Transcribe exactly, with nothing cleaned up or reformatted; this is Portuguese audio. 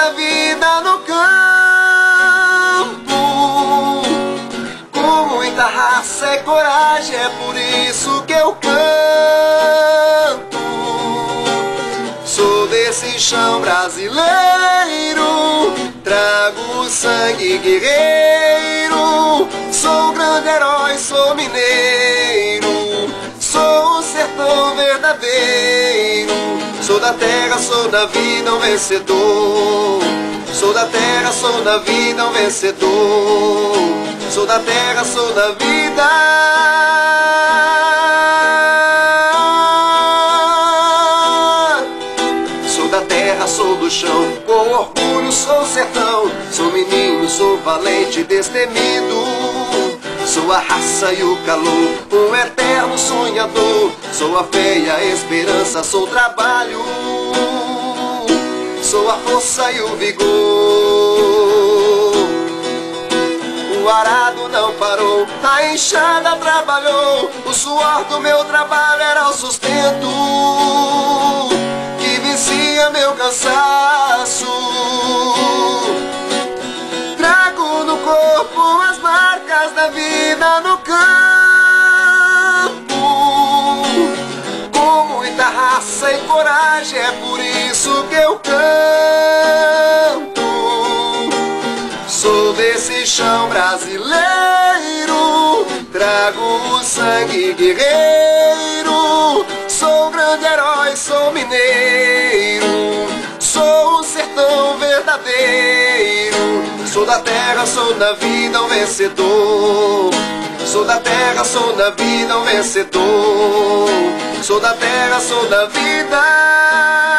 da vida no campo, com muita raça e coragem, é por isso que eu canto. Sou desse chão brasileiro, trago o sangue guerreiro. Sou um grande herói, sou mineiro, sou o sertão verdadeiro. Sou da terra, sou da vida um vencedor. Sou da terra, sou da vida um vencedor. Sou da terra, sou da vida. Sou da terra, sou do chão, com orgulho sou sertão. Sou menino, sou valente, destemido. Sou a raça e o calor, um eterno sonhador. Sou a fé e a esperança, sou o trabalho. Sou a força e o vigor. O arado não parou, a enxada trabalhou. O suor do meu trabalho era o sustento que vencia meu cansaço. Trago no corpo as marcas da vida no campo, com muita raça e coragem, é por isso que eu canto. Sou desse chão brasileiro, trago o sangue guerreiro. Sou um grande herói, sou mineiro, sou o sertão verdadeiro. Sou da terra, sou da vida um vencedor. Sou da terra, sou da vida um vencedor. Sou da terra, sou da vida.